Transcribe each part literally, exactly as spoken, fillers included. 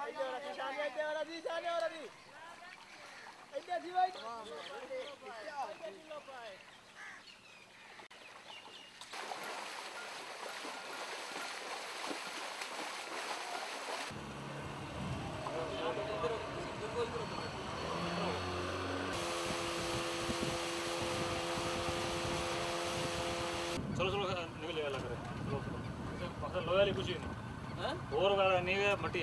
चलो चलो निकल लग रहा है चलो चलो मतलब लोया कुछ ही नहीं हैं और वाला नहीं है मट्टी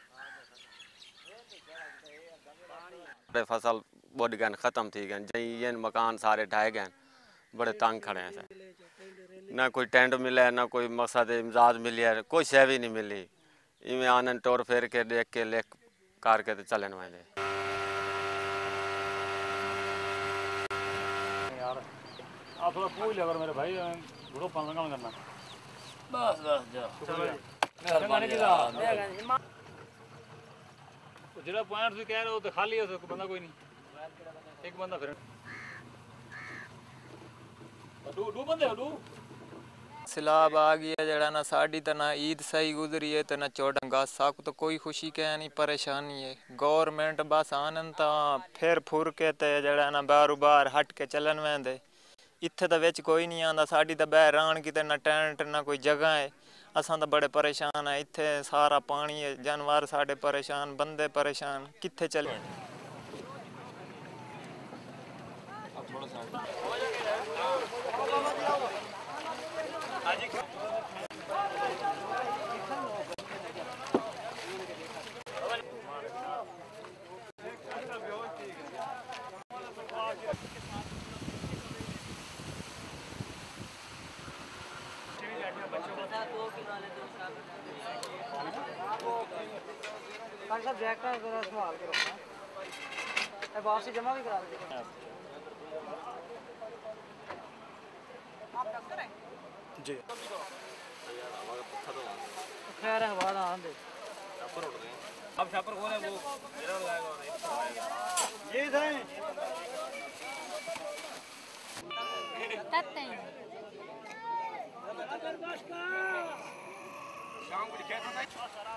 है फसल बोड गए खत्म थी गए जई मकान सारे ढाए गए बड़े तंग खड़े हैं सर ना कोई टेंट मिले ना कोई मकसद इमदाद मिली है कोई शय भी नहीं मिली इवें आनंद टोर फेर के देख के लेख करके तो चलन वाले यार आप थोड़ा पूछ लिया करो मेरे भाई घोड़ो पालन करना बस बस जाओ जो पॉइंट कह रहे हो तो खाली है बंदा कोई नहीं एक बंदा फिर दो दो बंदे हो दो सैलाब आ गया जड़ा ना साड़ी तो ना ईद सही गुजरी है तो ना चौडंगा साक तो कोई खुशी कह नहीं परेशानी है गवर्नमेंट बस आनंद तो फिर फुर के ते जड़ा ना बारू बार हट के चलन वेंदे इत्थे तो विच कोई नहीं आंदा साड़ी तो बह रान किते ना टेंट ना कोई जगह है असां तो बड़े परेशान है इत्थे सारा पानी है जानवर साढ़े परेशान बंदे परेशान कित्थे चले सब जैकटा जरा संभाल के रखना है वापसी जमा भी करा देंगे आप डॉक्टर हैं जी खैर है हवा ना आंदे छापर उड़ रहे हैं अब छापर कौन है वो मेरा लगाएगा ये थे तत्ते शाम को क्या था